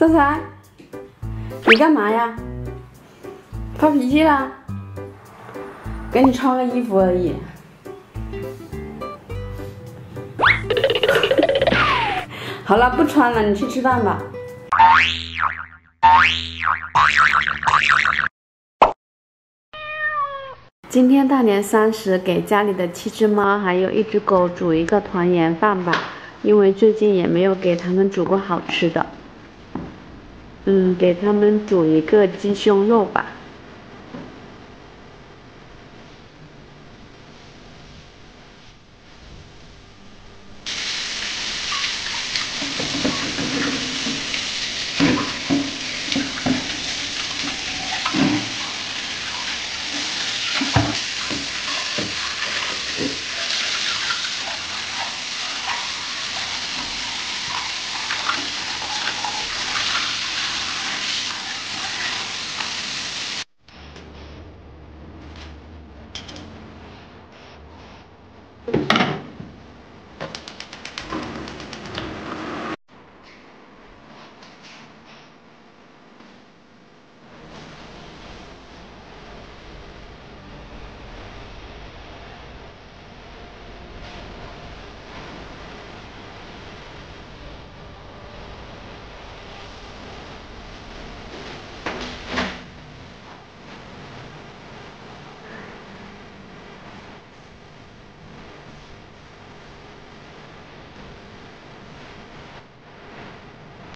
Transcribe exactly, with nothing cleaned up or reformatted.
这才，你干嘛呀？发脾气啦？给你穿个衣服而已。好了，不穿了，你去吃饭吧。今天大年三十，给家里的七只猫还有一只狗煮一个团圆饭吧，因为最近也没有给它们煮过好吃的。嗯，给它们煮一个鸡胸肉吧。